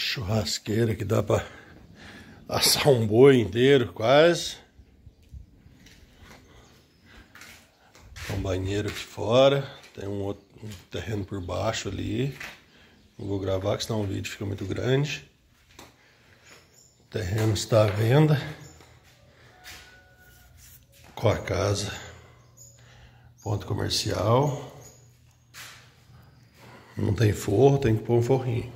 Churrasqueira que dá pra assar um boi inteiro, quase. Tem um banheiro aqui fora. Tem um terreno por baixo ali. Não vou gravar, que senão o vídeo fica muito grande. O terreno está à venda. Com a casa. Ponto comercial. Não tem forro, tem que pôr um forrinho.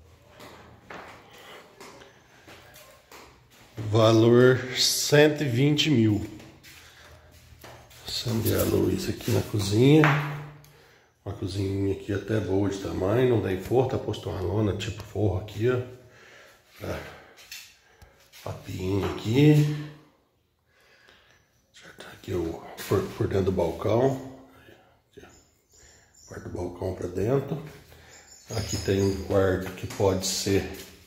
Valor 120 mil. Acender a luz aqui na cozinha. Uma cozinha aqui até boa de tamanho. Não tem forro, tá posto uma lona tipo forro aqui, ó. A piinha aqui. Certo? Aqui por dentro do balcão. Parte do balcão para dentro. Aqui tem um quarto que pode ser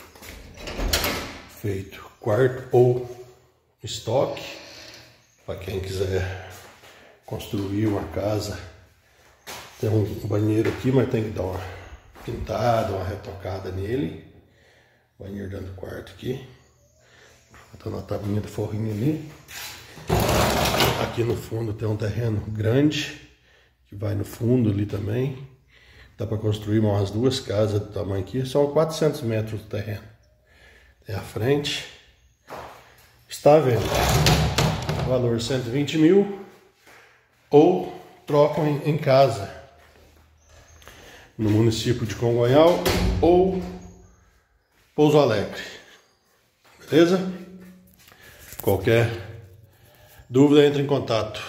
feito quarto ou estoque, para quem quiser construir uma casa. Tem um banheiro aqui, mas tem que dar uma pintada, uma retocada nele. Banheiro dentro do quarto aqui. Botando a tabuinha do forrinho ali. Aqui no fundo tem um terreno grande, que vai no fundo ali também. Dá para construir umas duas casas do tamanho aqui. São 400 metros do terreno. Tem a frente. Está à venda. Valor 120 mil. Ou trocam em casa. No município de Congonhal ou Pouso Alegre. Beleza? Qualquer dúvida, entre em contato.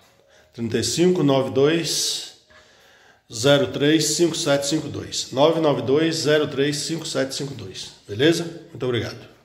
3592 035752. 992 035752. Beleza? Muito obrigado.